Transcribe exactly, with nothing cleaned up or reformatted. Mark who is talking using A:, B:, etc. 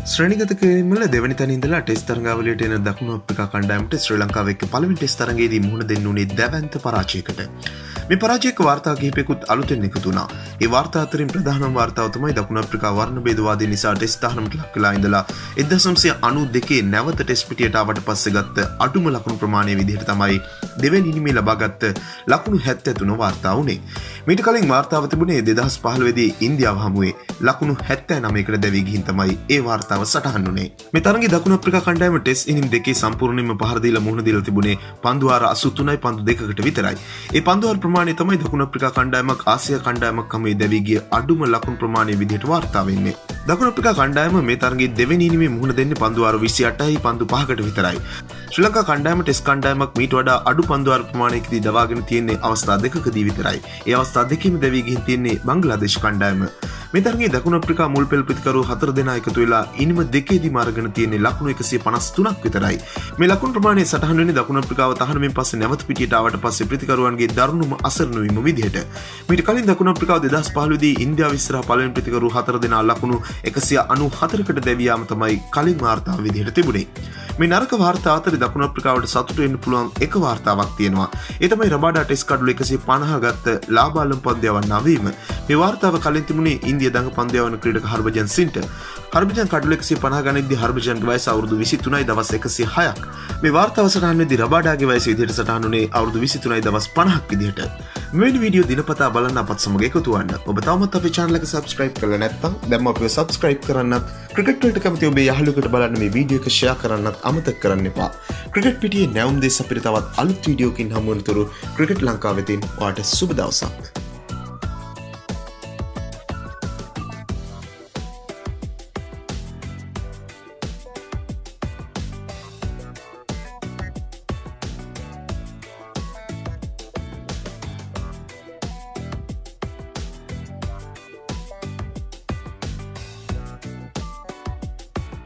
A: ශ්‍රේණිගත කිරීමවල දෙවැනි තැන ඉඳලා ටෙස්ට් තරඟාවලියට එන දකුණු අප්‍රිකා කණ්ඩායමට ශ්‍රී ලංකාව එක්ක පළවෙනි ටෙස්ට් තරඟයේදී මුහුණ දෙන්න උනේ දැවැන්ත පරාජයකට. මේ පරාජයක වාර්තා කිහිපයකුත් අලුතෙන් එකතු වුණා. ඒ වාර්තා අතරින් ප්‍රධානම වාර්තාව තමයි දකුණු අප්‍රිකා වර්ණ භේදවාදී නිසා ටෙස්ට් දහනමට ලක් වෙලා ඉඳලා එක්දහස් නවසිය අනූදෙකේ නැවත ටෙස්ට් පිටියට ආවට පස්සේ ගත්ත අඩුම ලකුණු ප්‍රමාණය විදිහට තමයි දෙවැනි ඉනිමේ ලබාගත්ත ලකුණු හැත්තෑ තුන වාර්තා වුණේ. මීට කලින් වාර්තාව තිබුණේ දෙදහස් පහළොව දී ඉන්දියාව හමුවේ ලකුණු හැත්තෑ නවයකට දැවී ගිහින් තමයි ඒ වාර්තාව සටහන් වුණේ. මේ තරඟේ දකුණු අප්‍රිකා කණ්ඩායම ටෙස්ට් ඉනිම් දෙකේ සම්පූර්ණයෙන්ම පහර දීලා මුහුණ දීලා තිබුණේ පන්දු වාර අසූ තුනයි පන්දු දෙකකට විතරයි. ඒ පන්දු වාර ප්‍රමාණය තමයි දකුණු අප්‍රිකා කණ්ඩායමක් ආසියා කණ්ඩායමක් හමුවේ දැවී ගිය අඩුම ලකුණු ප්‍රමාණය විදිහට වාර්තා වෙන්නේ. දකුණු අප්‍රිකා කණ්ඩායම මේ තරඟේ දෙවෙනි ඉනිමේ මුහුණ දෙන්නේ පන්දු වාර විසි අටයි පන්දු පහකට විතරයි. ශ්‍රී ලංකා කණ්ඩායම ටෙස්ට් කණ්ඩායමක් මීට වඩා අඩු පන්දු වාර ප්‍රමාණයකදී දවාගෙන තියෙන්නේ අවස්ථා දෙකකදී විතරයි. ඒ අවස්ථා දෙකෙම දැවී ගිහින් තියෙන්නේ බංග්ලාදේශ කණ්ඩායම. මේ තරඟේ දකුණු අප්‍රිකා මුල් පෙළ ප්‍රතිකරු හතර දෙනා එකතු වෙලා ඉනිම දෙකේදීම අරගෙන තියෙන්නේ ලකුණු එකසිය පනස් තුනක් විතරයි. මේ ලකුණු ප්‍රමාණය සටහන් වෙන්නේ දකුණු අප්‍රිකාව තහනමින් පස්සේ නැවත පිටියට ආවට පස්සේ ප්‍රතිකරුවන්ගේ දරුණුම අසරණ වීම විදිහට. මීට කලින් දකුණු අප්‍රිකාව දෙදහස් පහළොව දී ඉන්දියාව ඉස්සරහා පළවෙනි ප්‍රතිකරු හතර දෙනා ලකුණු එකසිය අනූ හතරකට දැවී යාම තමයි කලින් වාර්තාව විදිහට තිබුණේ. මේ නරක වාර්තා අතරේ දකුණු අප්‍රිකාවට සතුටු වෙන්න පුළුවන් එක වාර්තාවක් තියෙනවා. ඒ තමයි රබාඩා ටෙස්ට් කඩුළු එකසිය පනහ ගත්ත ලාබාලම් පන්දු යවන්නවීම. මේ වාර්තාව කලින් තිබුණේ ඉන්දියා දඟ පන්දු යවන ක්‍රීඩක හර්භජන් සින්ට. හර්භජන් කඩුළු එකසිය පනහ ගණන්දී හර්භජන්ගේ වයස අවුරුදු විසි තුනයි දවස් එකසිය හයක්. මේ වාර්තාව සටහන් වෙද්දී රබාඩාගේ වයස විදිහට සටහන් වුණේ අවුරුදු විසි තුනයි දවස් පනහක් විදිහට. මෙවැනි වීඩියෝ දිනපතා බලන්න අපත් සමග එකතු වෙන්න. ඔබ තවමත් අපේ channel එක subscribe කරලා නැත්නම් දැන්ම අපිව subscribe කරන්නත්, ක්‍රිකට් වලට කැමති ඔබේ යාළුවෙකුට බලන්න මේ වීඩියෝ එක share කරන්නත් අමතක කරන්න එපා. ක්‍රිකට් පිටියේ නැවුම් දෙස අපිට තවත් අලුත් වීඩියෝකින් හමු වෙනතුරු ක්‍රිකට් ලංකාව වෙතින් ඔයාට සුබ දවසක්.